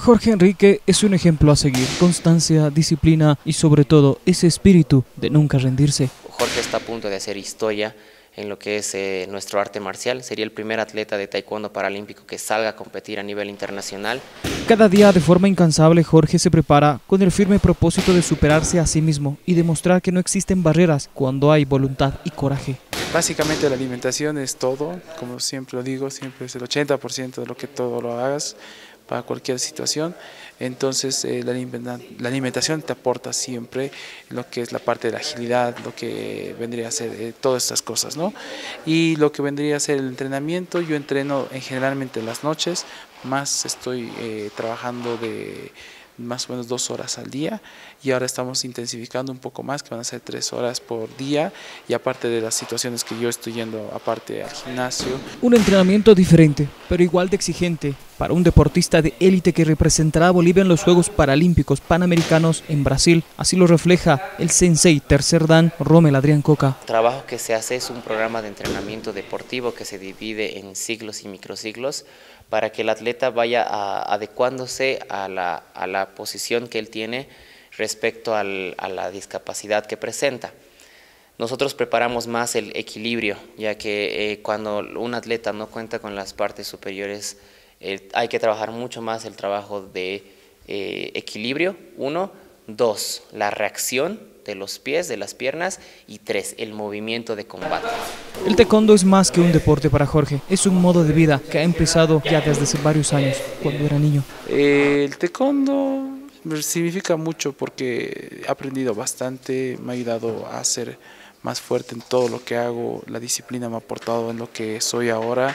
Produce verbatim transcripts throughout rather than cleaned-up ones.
Jorge Enrique es un ejemplo a seguir, constancia, disciplina y sobre todo ese espíritu de nunca rendirse. Jorge está a punto de hacer historia en lo que es eh, nuestro arte marcial. Sería el primer atleta de taekwondo paralímpico que salga a competir a nivel internacional. Cada día de forma incansable Jorge se prepara con el firme propósito de superarse a sí mismo y demostrar que no existen barreras cuando hay voluntad y coraje. Básicamente la alimentación es todo, como siempre lo digo, siempre es el ochenta por ciento de lo que todo lo hagas para cualquier situación. Entonces eh, la, la alimentación te aporta siempre lo que es la parte de la agilidad, lo que vendría a ser eh, todas estas cosas, ¿no? Y lo que vendría a ser el entrenamiento, yo entreno en generalmente en las noches, más estoy eh, trabajando de más o menos dos horas al día y ahora estamos intensificando un poco más, que van a ser tres horas por día, y aparte de las situaciones que yo estoy yendo aparte al gimnasio. Un entrenamiento diferente, pero igual de exigente para un deportista de élite que representará a Bolivia en los Juegos Paralímpicos Panamericanos en Brasil. Así lo refleja el sensei tercer dan Rommel Adrián Coca. El trabajo que se hace es un programa de entrenamiento deportivo que se divide en ciclos y microciclos para que el atleta vaya a, adecuándose a la, a la posición que él tiene respecto al, a la discapacidad que presenta. Nosotros preparamos más el equilibrio, ya que eh, cuando un atleta no cuenta con las partes superiores, eh, hay que trabajar mucho más el trabajo de eh, equilibrio, uno, dos, la reacción de los pies, de las piernas, y tres, el movimiento de combate. El taekwondo es más que un deporte para Jorge, es un modo de vida que ha empezado ya desde hace varios años, cuando era niño. Eh, el taekwondo significa mucho porque he aprendido bastante, me ha ayudado a ser más fuerte en todo lo que hago, la disciplina me ha aportado en lo que soy ahora,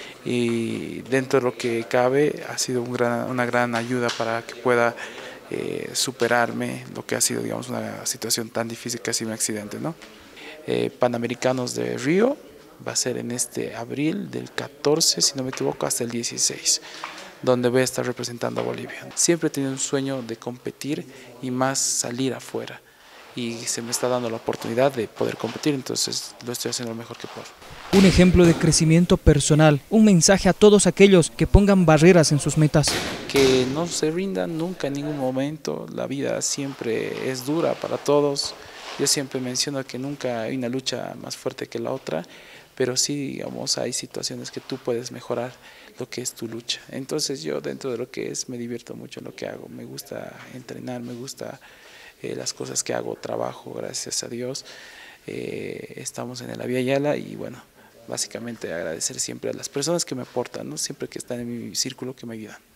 y dentro de lo que cabe ha sido un gran, una gran ayuda para que pueda eh, superarme lo que ha sido, digamos, una situación tan difícil que ha sido un accidente, ¿no? Eh, Panamericanos de Río va a ser en este abril del catorce, si no me equivoco, hasta el dieciséis, donde voy a estar representando a Bolivia. Siempre he tenido un sueño de competir y más salir afuera, y se me está dando la oportunidad de poder competir, entonces lo estoy haciendo lo mejor que puedo. Un ejemplo de crecimiento personal, un mensaje a todos aquellos que pongan barreras en sus metas. Que no se rindan nunca en ningún momento, la vida siempre es dura para todos. Yo siempre menciono que nunca hay una lucha más fuerte que la otra, pero sí, digamos, hay situaciones que tú puedes mejorar lo que es tu lucha. Entonces yo, dentro de lo que es, me divierto mucho en lo que hago, me gusta entrenar, me gusta eh, las cosas que hago, trabajo, gracias a Dios. Eh, estamos en el Avia Yala y bueno, básicamente agradecer siempre a las personas que me aportan, ¿no? Siempre que están en mi círculo, que me ayudan.